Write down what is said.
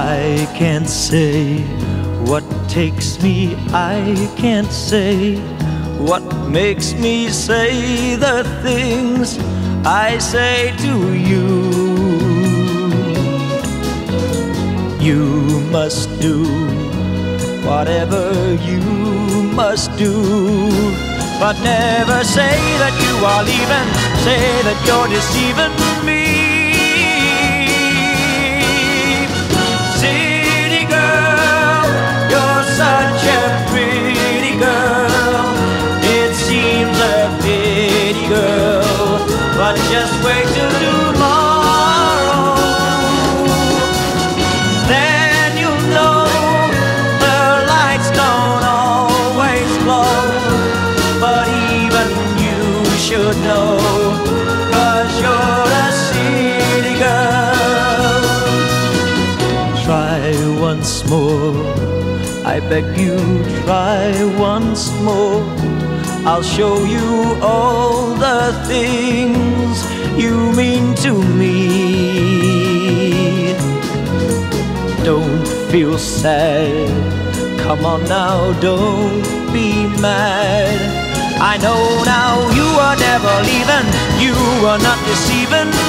I can't say what takes me, I can't say what makes me say the things I say to you. You must do whatever you must do, but never say that you are leaving, say that you're deceiving me. City girl, you're such a pretty girl. It seems a pity, girl, but just wait till tomorrow. Then you'll know the lights don't always glow, but even you should know, 'cause you're a city girl. Try once more, I beg you, try once more. I'll show you all the things you mean to me. Don't feel sad, come on now, don't be mad. I know now you are never leaving, you are not deceiving